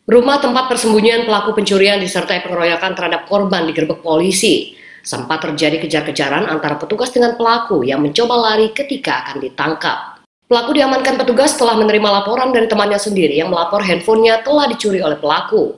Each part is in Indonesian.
Rumah tempat persembunyian pelaku pencurian disertai pengeroyokan terhadap korban digerebek polisi. Sempat terjadi kejar-kejaran antara petugas dengan pelaku yang mencoba lari ketika akan ditangkap. Pelaku diamankan petugas setelah menerima laporan dari temannya sendiri yang melapor handphonenya telah dicuri oleh pelaku.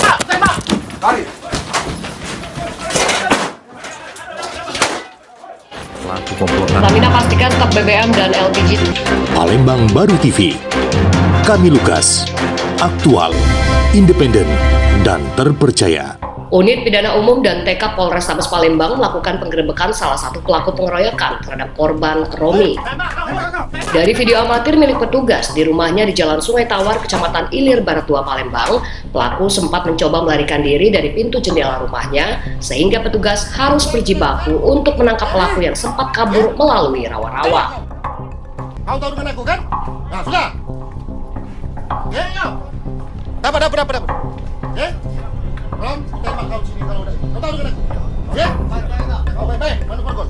Pertamina pastikan stok BBM dan LPG. Palembang Baru TV. Kami Lukas. Aktual, independen, dan terpercaya. Unit Pidana Umum dan TK Polrestabes Palembang melakukan penggerebekan salah satu pelaku pengeroyokan terhadap korban Romi. Dari video amatir milik petugas di rumahnya di Jalan Sungai Tawar, Kecamatan Ilir Barat 2 Palembang, pelaku sempat mencoba melarikan diri dari pintu jendela rumahnya sehingga petugas harus berjibaku untuk menangkap pelaku yang sempat kabur melalui rawa-rawa. Kau tahu dengan aku kan? Nah, sudah. Ya. Dapat. Ya. Belum tembak kau sini kalau udah. Kau tahu dengan aku? Ya. Kau baik. Mana pergol?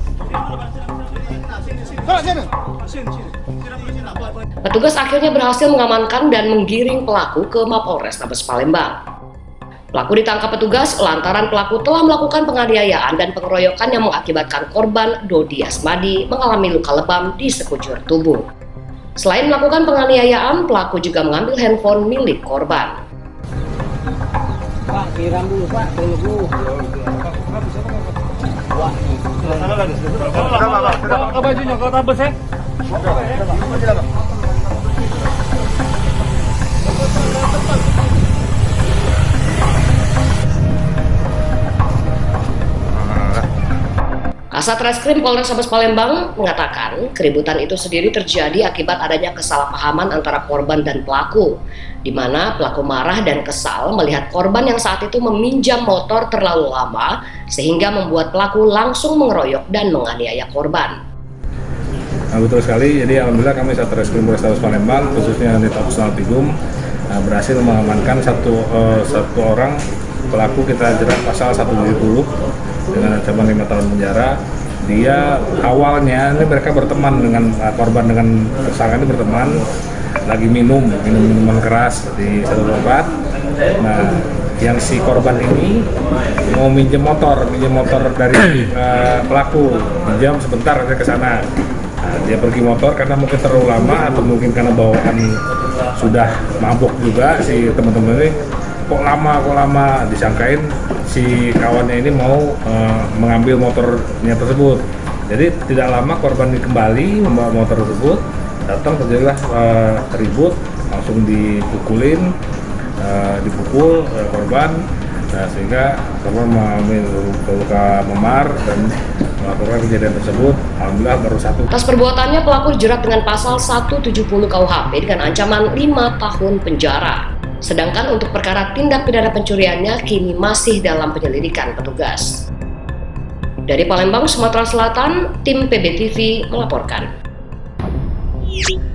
Sini. Petugas akhirnya berhasil mengamankan dan menggiring pelaku ke Mapolrestabes Palembang. Pelaku ditangkap petugas lantaran pelaku telah melakukan penganiayaan dan pengeroyokan yang mengakibatkan korban Dodi Asmadi mengalami luka lebam di sekujur tubuh. Selain melakukan penganiayaan, pelaku juga mengambil handphone milik korban. Pak, kiram dulu Pak, dulu. Ke bajunya, ke tabes ya. Kasat Reskrim Polrestabes Palembang mengatakan keributan itu sendiri terjadi akibat adanya kesalahpahaman antara korban dan pelaku, di mana pelaku marah dan kesal melihat korban yang saat itu meminjam motor terlalu lama sehingga membuat pelaku langsung mengeroyok dan menganiaya korban. Nah, betul sekali, jadi alhamdulillah kami Satreskrim Polrestabes Palembang khususnya Unit Operasional Pidum berhasil mengamankan satu orang pelaku. Kita jerat pasal 170 dengan ancaman 5 tahun penjara. Dia awalnya ini mereka berteman dengan korban, dengan tersangka ini berteman, lagi minum minuman keras di satu tempat. Nah, yang si korban ini mau minjem motor dari pelaku, pinjam sebentar aja ke sana. Nah, dia pergi motor karena mungkin terlalu lama atau mungkin karena bawaan sudah mabuk juga si teman-teman ini. Kok lama disangkain si kawannya ini mau mengambil motornya tersebut. Jadi tidak lama korban ini kembali membawa motor tersebut, datang terjadilah ribut, langsung dipukul korban, sehingga korban mengalami luka memar dan melakukan kejadian tersebut. Alhamdulillah baru satu. Atas perbuatannya pelaku dijerat dengan pasal 170 KUHP dengan ancaman 5 tahun penjara. Sedangkan untuk perkara tindak pidana pencuriannya kini masih dalam penyelidikan petugas. Dari Palembang, Sumatera Selatan, tim PBTV melaporkan.